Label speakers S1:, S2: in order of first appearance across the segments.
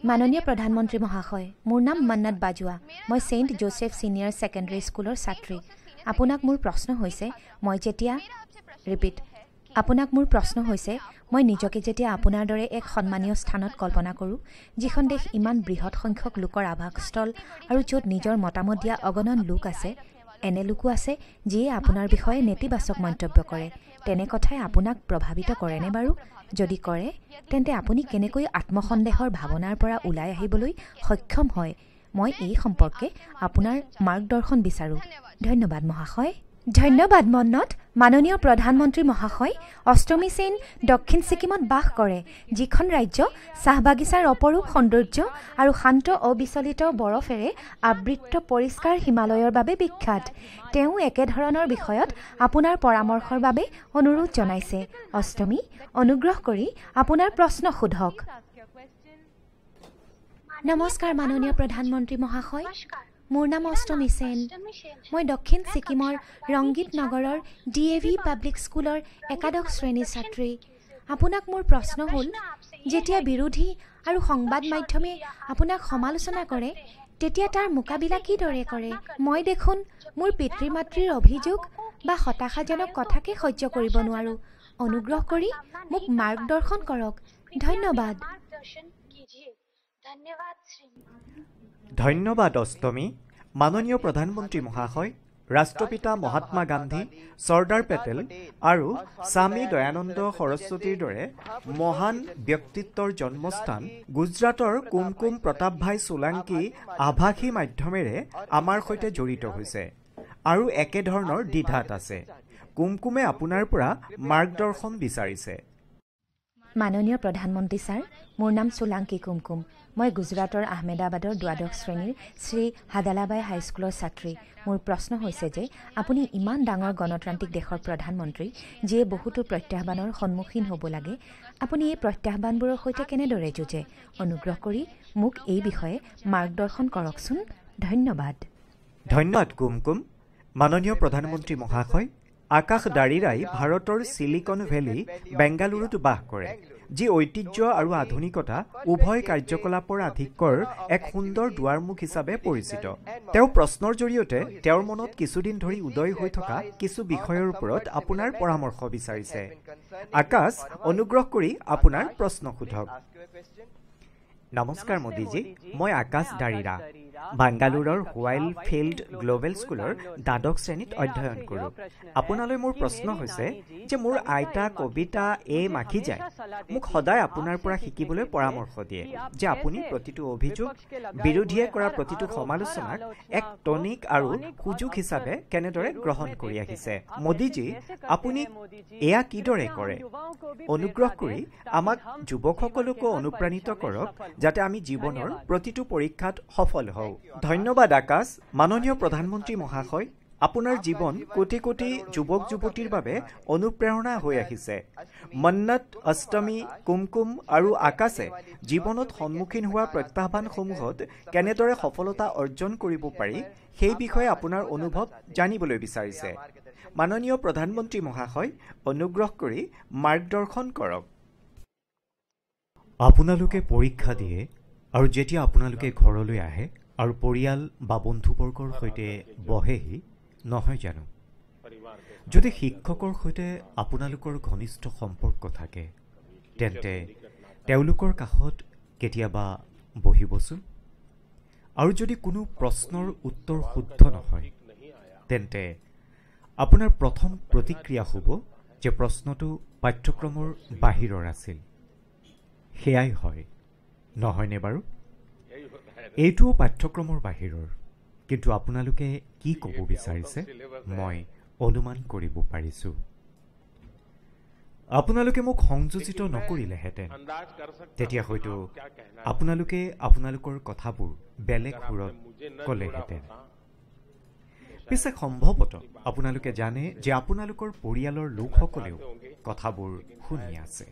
S1: মাননীয় প্ৰধানমন্ত্ৰী মহাশয়, মোৰ নাম মন্নত বাজৱা। মই ছেইণ্ট জোচেফ ছিনিয়ৰ ছেকেণ্ডেৰী স্কুলৰ ছাত্ৰী। আপোনাক মোৰ প্ৰশ্ন হৈছে, মই নিজকে যেতিয়া আপোনাৰ দৰে এক সন্মানীয় স্থানত কল্পনা কৰোঁ, যিখন দেশ ইমান বৃহৎ সংখ্যক লোকৰ আৱাসস্থল আৰু য'ত নিজৰ মতামত দিয়া অগণন লোক আছে, এনে লোকো আছে যিয়ে আপোনাৰ বিষয়ে নেতিবাচক মন্তব্য কৰে। তেনে কথাই আপোনাক প্ৰভাৱিত কৰেনে বাৰু? যদি কৰে, তেন্তে আপুনি কেনেকৈ আত্মসন্দেহৰ ভাৱনাৰ পৰা ওলাই আহিবলৈ সক্ষম হয়? মই এই সম্পৰ্কে আপোনাৰ মাৰ্গদৰ্শন বিচাৰোঁ। ধন্যবাদ মহাশয়। ধন্যবাদ মন্নত। মাননীয় প্ৰধানমন্ত্ৰী মহাশয়, অষ্টমী সেন দক্ষিণ ছিকিমত বাস কৰে, যিখন ৰাজ্য চাহ বাগিচাৰ অপৰূপ সৌন্দৰ্য আৰু শান্ত অবিচলিত বৰফেৰে আবৃত পৰিষ্কাৰ হিমালয়ৰ বাবে বিখ্যাত। তেওঁ একেধৰণৰ বিষয়ত আপোনাৰ পৰামৰ্শৰ বাবে অনুৰোধ জনাইছে। অষ্টমী, অনুগ্ৰহ কৰি আপোনাৰ প্ৰশ্ন সোধক। নমস্কাৰ মাননীয় প্ৰধানমন্ত্ৰী মহাশয়, মোৰ নাম অষ্টমী সেন। মই দক্ষিণ ছিকিমৰ ৰংগীত নগৰৰ DAV পাব্লিক স্কুলৰ একাদশ শ্ৰেণীৰ ছাত্ৰী। আপোনাক মোৰ প্ৰশ্ন হ'ল, যেতিয়া বিৰোধী আৰু সংবাদ মাধ্যমে আপোনাক সমালোচনা কৰে, তেতিয়া তাৰ মোকাবিলা কিদৰে কৰে? মই দেখোন মোৰ পিতৃ মাতৃৰ অভিযোগ বা হতাশাজনক কথাকে সহ্য কৰিব নোৱাৰোঁ। অনুগ্ৰহ কৰি মোক মাৰ্গদৰ্শন কৰক। ধন্যবাদ।
S2: ধন্যবাদ অষ্টমী। মাননীয় প্ৰধানমন্ত্ৰী মহাশয়, ৰাষ্ট্ৰপিতা মহাত্মা গান্ধী, চৰ্দাৰ পেটেল আৰু স্বামী দয়ানন্দ সৰস্বতীৰ দৰে মহান ব্যক্তিত্বৰ জন্মস্থান গুজৰাটৰ কুমকুম প্ৰতাপ ভাই সোলাংকি আভাসী মাধ্যমেৰে আমাৰ সৈতে জড়িত হৈছে আৰু একেধৰণৰ দ্বিধাত আছে। কুমকুমে আপোনাৰ পৰা মাৰ্গদৰ্শন বিচাৰিছে।
S1: মাননীয় প্ৰধানমন্ত্ৰী ছাৰ, মোৰ নাম সোলাংকি কুমকুম। মই গুজৰাটৰ আহমেদাবাদৰ দ্বাদশ শ্ৰেণীৰ শ্ৰী হাদালাবাই হাইস্কুলৰ ছাত্ৰী। মোৰ প্ৰশ্ন হৈছে যে আপুনি ইমান ডাঙৰ গণতান্ত্ৰিক দেশৰ প্ৰধানমন্ত্ৰী, যিয়ে বহুতো প্ৰত্যাহ্বানৰ সন্মুখীন হ'ব লাগে, আপুনি এই প্ৰত্যাহ্বানবোৰৰ সৈতে কেনেদৰে যুঁজে? অনুগ্ৰহ কৰি মোক এই বিষয়ে মাৰ্গদৰ্শন কৰকচোন। ধন্যবাদ।
S2: ধন্যবাদ কুমকুম। মাননীয় প্ৰধানমন্ত্ৰী মহাশয়, আকাশ দাৰিৰাই ভাৰতৰ চিলিকন ভেলী বেংগালুৰুত বাস কৰে, যি ঐতিহ্য আৰু আধুনিকতা উভয় কাৰ্যকলাপৰ আধিক্যৰ এক সুন্দৰ দুৱাৰমুখ হিচাপে পৰিচিত। তেওঁ প্ৰশ্নৰ জৰিয়তে তেওঁৰ মনত কিছুদিন ধৰি উদয় হৈ থকা কিছু বিষয়ৰ ওপৰত আপোনাৰ পৰামৰ্শ বিচাৰিছে। আকাশ, অনুগ্ৰহ কৰি আপোনাৰ প্ৰশ্ন সোধক। নমস্কাৰ মোদীজী, মই আকাশ দাৰিৰা বাংগালুৰুৰ ৱাইল্ড ফিল্ড গ্লোবেল স্কুলৰ দ্বাদশ শ্ৰেণীত অধ্যয়ন কৰোঁ। আপোনালৈ মোৰ প্ৰশ্ন হৈছে যে মোৰ আইতা কবিতা মাখিজাই মোক সদায় আপোনাৰ পৰা শিকিবলৈ পৰামৰ্শ দিয়ে যে আপুনি প্ৰতিটো অভিযোগ, বিৰোধীয়ে কৰা প্ৰতিটো সমালোচনাক এক টনিক আৰু সুযোগ হিচাপে কেনেদৰে গ্ৰহণ কৰি আহিছে। মোদীজী, আপুনি এয়া কিদৰে কৰে? অনুগ্ৰহ কৰি আমাক যুৱকসকলকো অনুপ্ৰাণিত কৰক যাতে আমি জীৱনৰ প্ৰতিটো পৰীক্ষাত সফল হওঁ। ধন্যবাদ আকাশ। মাননীয় প্ৰধানমন্ত্ৰী মহাশয়, আপোনাৰ জীৱন কোটি কোটি যুৱক যুৱতীৰ বাবে অনুপ্ৰেৰণা হৈ আহিছে। মন্নত, অষ্টমী, কুমকুম আৰু আকাশে জীৱনত সন্মুখীন হোৱা প্ৰত্যাহ্বানসমূহত কেনেদৰে সফলতা অৰ্জন কৰিব পাৰি সেই বিষয়ে আপোনাৰ অনুভৱ জানিবলৈ বিচাৰিছে। মাননীয় প্ৰধানমন্ত্ৰী মহাশয়, অনুগ্ৰহ কৰি মাৰ্গদৰ্শন কৰক। আপোনালোকে পৰীক্ষা দিয়ে আৰু যেতিয়া আপোনালোকে ঘৰলৈ আহে আৰু পৰিয়াল বা বন্ধুবৰ্গৰ সৈতে বহেহি, নহয় জানো? যদি শিক্ষকৰ সৈতে আপোনালোকৰ ঘনিষ্ঠ সম্পৰ্ক থাকে, তেন্তে তেওঁলোকৰ কাষত কেতিয়াবা বহিবচোন। আৰু যদি কোনো প্ৰশ্নৰ উত্তৰ শুদ্ধ নহয়, তেন্তে আপোনাৰ প্ৰথম প্ৰতিক্ৰিয়া হ'ব যে প্ৰশ্নটো পাঠ্যক্ৰমৰ বাহিৰৰ আছিল। সেয়াই হয়, নহয়নে বাৰু? এইটোও পাঠ্যক্ৰমৰ বাহিৰৰ, কিন্তু আপোনালোকে কি ক'ব বিচাৰিছে মই অনুমান কৰিব পাৰিছোঁ। আপোনালোকে মোক সংযোজিত নকৰিলেহেঁতেন, তেতিয়া হয়তো আপোনালোকে আপোনালোকৰ কথাবোৰ বেলেগ সুৰত ক'লেহেঁতেন। পিছে সম্ভৱতঃ আপোনালোকে জানে যে আপোনালোকৰ পৰিয়ালৰ লোকসকলেও কথাবোৰ শুনি আছে।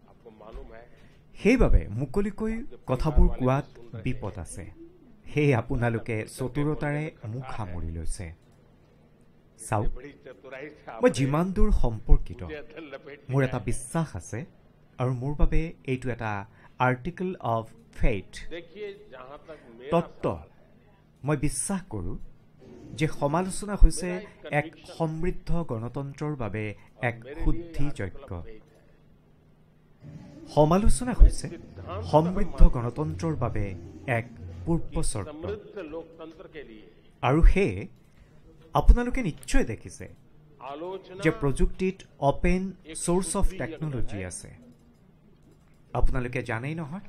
S2: সেইবাবে মুকলিকৈ কথাবোৰ কোৱাত বিপদ আছে। সেয়ে আপোনালোকে চতুৰতাৰে মুখ সামৰি লৈছে। চাওক, মই যিমান দূৰ সম্পৰ্কিত, মোৰ এটা বিশ্বাস আছে আৰু মোৰ বাবে এইটো এটা আৰ্টিকল অফ ফেইথ তত্ত্ব মই বিশ্বাস কৰোঁ যে সমালোচনা হৈছে এক সমৃদ্ধ গণতন্ত্ৰৰ বাবে এক শুদ্ধি যজ্ঞ। সমালোচনা হৈছে সমৃদ্ধ গণতন্ত্ৰৰ বাবে এক পূৰ্ব চৰ্ত। আৰু সেয়ে আপোনালোকে নিশ্চয় দেখিছে যে প্ৰযুক্তিত অপেন চ'ৰ্চ অফ টেকন'লজি আছে। আপোনালোকে জানেই নহয়?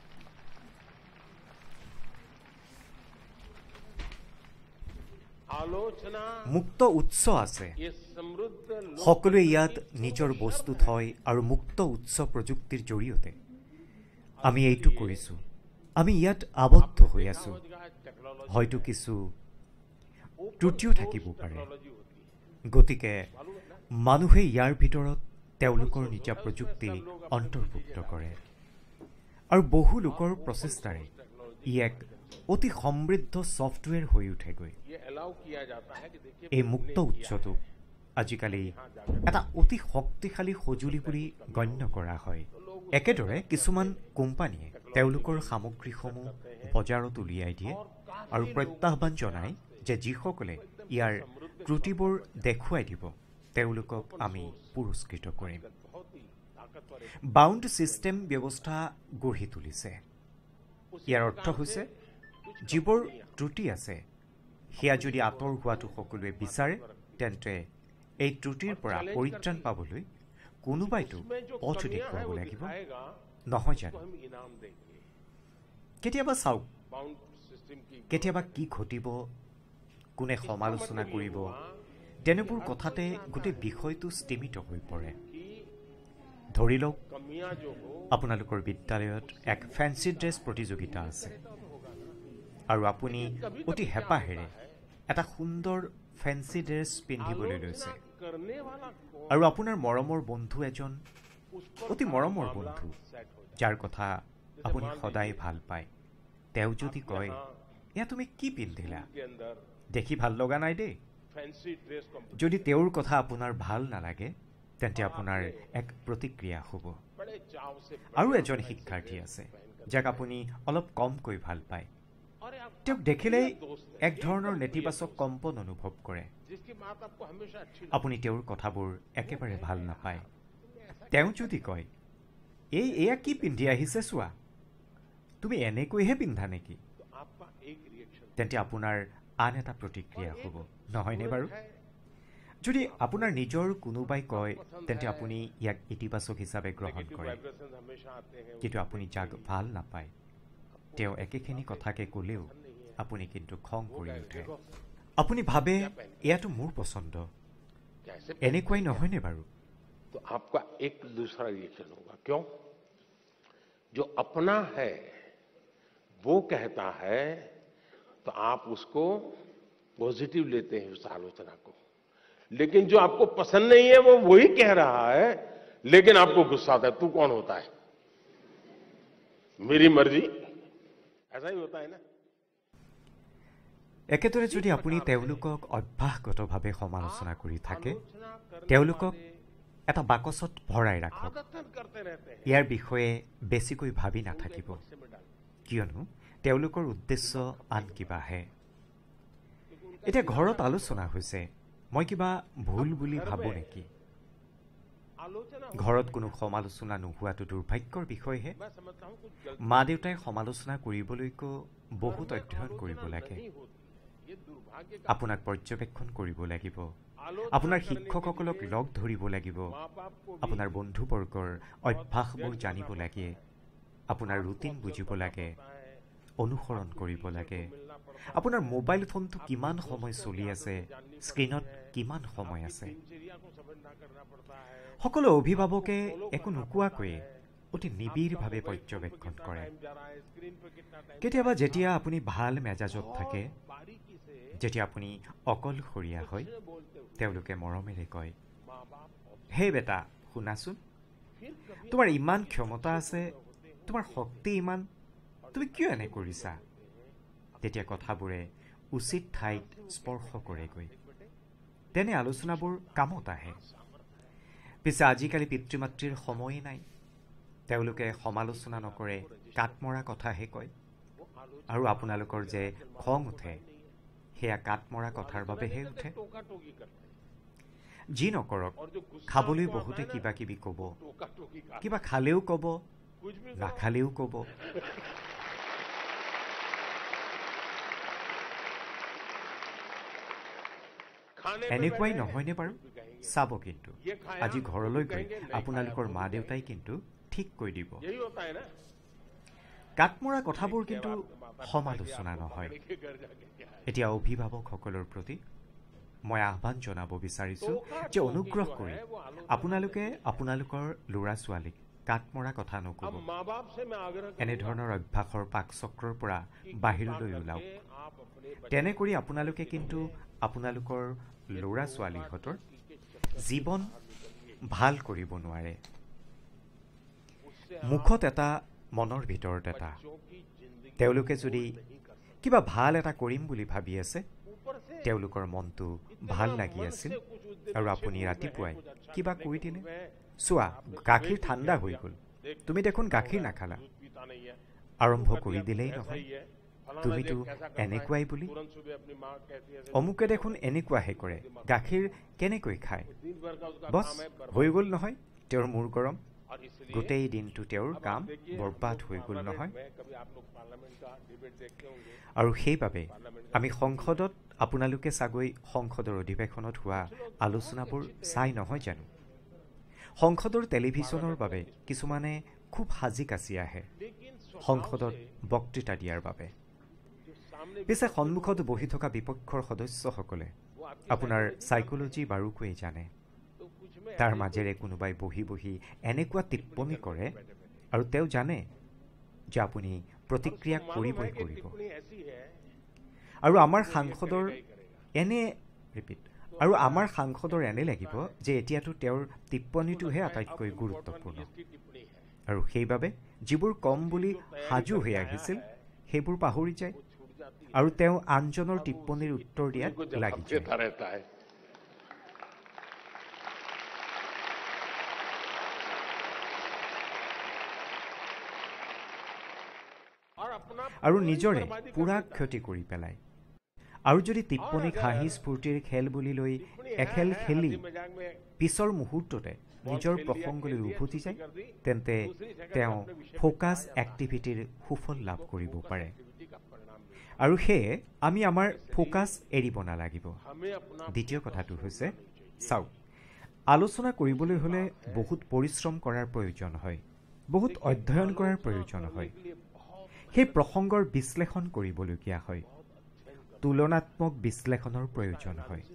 S2: মুক্ত উৎস আছে। সকলোৱে ইয়াত নিজৰ বস্তু থয় আৰু মুক্ত উৎস প্ৰযুক্তিৰ জৰিয়তে আমি এইটো কৰিছোঁ। আমি ইয়াত আবদ্ধ হৈ আছোঁ। হয়তো কিছু ত্ৰুটিও থাকিব পাৰে। গতিকে মানুহে ইয়াৰ ভিতৰত তেওঁলোকৰ নিজা প্ৰযুক্তি অন্তৰ্ভুক্ত কৰে আৰু বহু লোকৰ প্ৰচেষ্টাৰে ই এক অতি সমৃদ্ধ ছফ্টৱেৰ হৈ উঠেগৈ। এই মুক্ত উৎসটো আজিকালি এটা অতি শক্তিশালী সঁজুলি বুলি গণ্য কৰা হয়। একেদৰে কিছুমান কোম্পানীয়ে তেওঁলোকৰ সামগ্ৰীসমূহ বজাৰত উলিয়াই দিয়ে আৰু প্ৰত্যাহ্বান জনায় যে যিসকলে ইয়াৰ ত্ৰুটিবোৰ দেখুৱাই দিব তেওঁলোকক আমি পুৰস্কৃত কৰিম। বাউণ্ড ছিষ্টেম ব্যৱস্থা গঢ়ি তুলিছে। ইয়াৰ অৰ্থ হৈছে যিবোৰ ত্ৰুটি আছে সেয়া যদি আঁতৰ হোৱাটো সকলোৱে বিচাৰে তেন্তে এই ত্ৰুটিৰ পৰা পৰিত্ৰাণ পাবলৈ কোনোবাইতো পথ দেখুৱাব লাগিব, নহয় জানো? কেতিয়াবা চাওক, কেতিয়াবা কি ঘটিব, কোনে সমালোচনা কৰিব, তেনেবোৰ কথাতে গোটেই বিষয়টো স্তিমিত হৈ পৰে। ধৰি লওক আপোনালোকৰ বিদ্যালয়ত এক ফেন্সি ড্ৰেছ প্ৰতিযোগিতা আছে আৰু আপুনি অতি হেঁপাহেৰে এটা সুন্দৰ ফেন্সি ড্ৰেছ পিন্ধিবলৈ লৈছে আৰু আপোনাৰ মৰমৰ বন্ধু এজন, অতি মৰমৰ বন্ধু যাৰ কথা আপুনি সদায় ভাল পায়, তেওঁ যদি কয় এয়া তুমি কি পিন্ধিলা, দেখি ভাল লগা নাই দেই। যদি তেওঁৰ কথা আপোনাৰ ভাল নালাগে তেন্তে আপোনাৰ এক প্ৰতিক্ৰিয়া হ'ব। আৰু এজন শিক্ষাৰ্থী আছে যাক আপুনি অলপ কমকৈ ভাল পায়। তেওঁক দেখিলেই এক ধৰণৰ নেতিবাচক কম্পন অনুভৱ কৰে। আপুনি তেওঁৰ কথাবোৰ একেবাৰে ভাল নাপায়। তেওঁ যদি কয় এয়া কি পিন্ধি আহিছে চোৱা, তুমি এনেকৈহে পিন্ধা নেকি, তেন্তে আপোনাৰ আন এটা প্ৰতিক্ৰিয়া হ'ব, নহয়নে বাৰু? যদি আপোনাৰ নিজৰ কোনোবাই কয় তেন্তে আপুনি ইয়াক ইতিবাচক হিচাপে গ্ৰহণ কৰে। কিন্তু আপুনি যাক ভাল নাপায় তেওঁ একেখিনি কথাকে ক'লেও আপুনি কিন্তু খং কৰি উঠে। আপুনি ভাবে এয়াতো মোৰ পচন্দ, এনেকুৱাই নহয়নে বাৰু?
S3: तो आपका एक दूसरा रिएक्शन होगा। क्यों? जो अपना है वो कहता है तो आप उसको पॉजिटिव लेते हैं उस आलोचना को, लेकिन जो आपको पसंद नहीं है वो वही कह रहा है लेकिन आपको गुस्सा आता है। तू कौन होता है, मेरी मर्जी, ऐसा ही होता है ना।
S2: একেদৰে যদি আপুনি তেওঁলোকক অভ্যাসগতভাৱে সমালোচনা কৰি থাকে, তেওঁলোকক এটা বাকচত ভৰাই ৰাখক। ইয়াৰ বিষয়ে বেছিকৈ ভাবি নাথাকিব, কিয়নো তেওঁলোকৰ উদ্দেশ্য আন কিবাহে। এতিয়া ঘৰত আলোচনা হৈছে, মই কিবা ভুল বুলি ভাবোঁ নেকি? ঘৰত কোনো সমালোচনা নোহোৱাটো দুৰ্ভাগ্যৰ বিষয়হে। মা দেউতাই সমালোচনা কৰিবলৈকো বহুত অধ্যয়ন কৰিব লাগে। আপোনাক পৰ্যবেক্ষণ কৰিব লাগিব, আপোনাৰ শিক্ষকসকলক লগ ধৰিব লাগিব, আপোনাৰ বন্ধুবৰ্গৰ অভ্যাসবোৰ জানিব লাগে, আপোনাৰ ৰুটিন বুজিব লাগে, অনুসৰণ কৰিব লাগে। আপোনাৰ মোবাইল ফোনটো কিমান সময় চলি আছে, স্ক্ৰীণত কিমান সময় আছে। সকলো অভিভাৱকে একো নোকোৱাকৈয়ে অতি নিবিড়ভাৱে পৰ্যবেক্ষণ কৰে। কেতিয়াবা যেতিয়া আপুনি ভাল মেজাজত থাকে, যেতিয়া আপুনি অকলশৰীয়া হয়, তেওঁলোকে মৰমেৰে কয়, হে বেটা শুনাচোন, তোমাৰ ইমান ক্ষমতা আছে, তোমাৰ শক্তি ইমান, তুমি কিয় এনে কৰিছা? তেতিয়া কথাবোৰে উচিত ঠাইত স্পৰ্শ কৰেগৈ। তেনে আলোচনাবোৰ কামত আহে। পিছে আজিকালি পিতৃ মাতৃৰ সময়েই নাই। তেওঁলোকে সমালোচনা নকৰে, কাটমৰা কথাহে কয় আৰু আপোনালোকৰ যে খং উঠে সেয়া কাটমৰা কথাৰ বাবেহে উঠে যি নকৰক খাবলৈ বহুতে কিবা কিবি ক'ব কিবা খালেও ক'ব নাখালেও ক'ব এনেকুৱাই নহয়নে বাৰু চাব কিন্তু আজি ঘৰলৈ গৈ আপোনালোকৰ মা দেউতাই কিন্তু ঠিক কৈ দিব কাটমৰা কথাবোৰ কিন্তু সমালোচনা নহয় এতিয়া অভিভাৱকসকলৰ প্ৰতি মই আহ্বান জনাব বিচাৰিছোঁ যে অনুগ্ৰহ কৰি আপোনালোকে আপোনালোকৰ ল'ৰা ছোৱালীক কাটমৰা কথা নক'ব এনেধৰণৰ অভ্যাসৰ পাকচক্ৰৰ পৰা বাহিৰলৈ ওলাওক তেনে কৰি আপোনালোকে কিন্তু আপোনালোকৰ ল'ৰা ছোৱালীহঁতৰ জীৱন ভাল কৰিব নোৱাৰে মুখত এটা মনৰ ভিতৰত এটা তেওঁলোকে যদি কিবা ভাল এটা কৰিম বুলি ভাবি আছে তেওঁলোকৰ মনটো ভাল লাগি আছিল আৰু আপুনি ৰাতিপুৱাই কিবা কৈ দিলে চোৱা গাখীৰ ঠাণ্ডা হৈ গ'ল তুমি দেখোন গাখীৰ নাখালা আৰম্ভ কৰি দিলেই নহয় তুমিতো এনেকুৱাই বুলি অমুকে দেখোন এনেকুৱাহে কৰে গাখীৰ কেনেকৈ খায় বছ হৈ গ'ল নহয় তেওঁৰ মূৰ গৰম গোটেই দিনটো তেওঁৰ কাম বৰবাদ হৈ গ'ল নহয় আৰু সেইবাবে আমি সংসদত আপোনালোকে চাগৈ সংসদৰ অধিৱেশনত হোৱা আলোচনাবোৰ চাই নহয় জানো সংসদৰ টেলিভিছনৰ বাবে কিছুমানে খুব সাজি কাচি আহে সংসদত বক্তৃতা দিয়াৰ বাবে পিছে সন্মুখত বহি থকা বিপক্ষৰ সদস্যসকলে আপোনাৰ সাইকোলজি বাৰুকৈয়ে জানে তাৰ মাজেৰে কোনোবাই বহি বহি এনেকুৱা টিপ্পনী কৰে আৰু তেওঁ জানে যে আপুনি প্ৰতিক্ৰিয়া কৰিবই কৰিব আৰু আমাৰ সাংসদৰ এনে লাগিব যে এতিয়াতো তেওঁৰ টিপ্পনীটোহে আটাইতকৈ গুৰুত্বপূৰ্ণ আৰু সেইবাবে যিবোৰ কম বুলি সাজু হৈ আহিছিল সেইবোৰ পাহৰি যায় আৰু তেওঁ আনজনৰ টিপ্পনীৰ উত্তৰ দিয়াত লাগি যায় আৰু নিজৰে পুৰা ক্ষতি কৰি পেলায় আৰু যদি টিপ্পনীক হাঁহি স্ফূৰ্তিৰ খেল বুলি লৈ এখেল খেলি পিছৰ মুহূৰ্ততে নিজৰ প্ৰসংগলৈ উভতি যায় তেন্তে তেওঁ ফ'কাছ এক্টিভিটিৰ সুফল লাভ কৰিব পাৰে আৰু সেয়ে আমি আমাৰ ফ'কাছ এৰিব নালাগিব দ্বিতীয় কথাটো হৈছে চাওক আলোচনা কৰিবলৈ হ'লে বহুত পৰিশ্ৰম কৰাৰ প্ৰয়োজন হয় বহুত অধ্যয়ন কৰাৰ প্ৰয়োজন হয় সেই প্ৰসংগৰ বিশ্লেষণ কৰিবলগীয়া হয় তুলনাত্মক বিশ্লেষণৰ প্ৰয়োজন হয়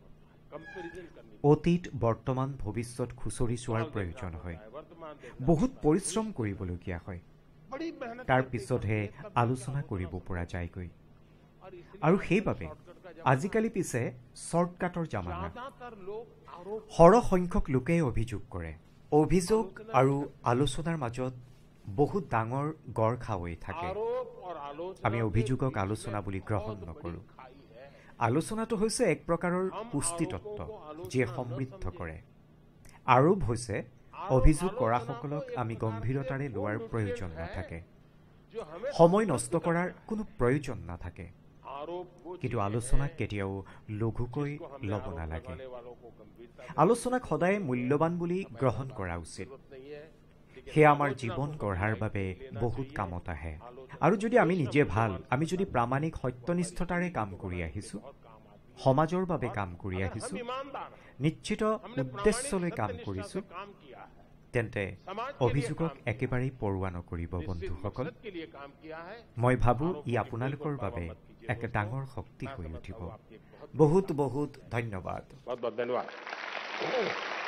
S2: অতীত বৰ্তমান ভৱিষ্যত খুচৰি চোৱাৰ প্ৰয়োজন হয় বহুত পৰিশ্ৰম কৰিবলগীয়া হয় তাৰ পিছতহে আলোচনা কৰিব পৰা যায়গৈ আৰু সেইবাবে আজিকালি পিছে শ্বৰ্টকাটৰ জামানা সৰহ সংখ্যক লোকেই অভিযোগ কৰে অভিযোগ আৰু আলোচনাৰ মাজত বহুত ডাঙৰ গড় খাৱৈ থাকে আমি অভিযোগক আলোচনা বুলি গ্ৰহণ নকৰোঁ আলোচনাটো হৈছে এক প্ৰকাৰৰ পুষ্টিতত্ত্ব যিয়ে সমৃদ্ধ কৰে আৰোপ হৈছে অভিযোগ কৰাসকলক আমি গম্ভীৰতাৰে লোৱাৰ প্ৰয়োজন নাথাকে সময় নষ্ট কৰাৰ কোনো প্ৰয়োজন নাথাকে কিন্তু আলোচনাক কেতিয়াও লঘুকৈ ল'ব নালাগে আলোচনাক সদায় মূল্যৱান বুলি গ্ৰহণ কৰা উচিত সেয়া আমাৰ জীৱন গঢ়াৰ বাবে বহুত কামত আহে আৰু যদি আমি নিজে ভাল আমি যদি প্ৰামাণিক সত্যনিষ্ঠতাৰে কাম কৰি আহিছোঁ সমাজৰ বাবে কাম কৰি আহিছোঁ নিশ্চিত উদ্দেশ্যলৈ কাম কৰিছোঁ তেন্তে অভিযোগক একেবাৰেই পৰোৱা নকৰিব বন্ধুসকল মই ভাবোঁ ই আপোনালোকৰ বাবে এক ডাঙৰ শক্তি হৈ উঠিব বহুত বহুত ধন্যবাদ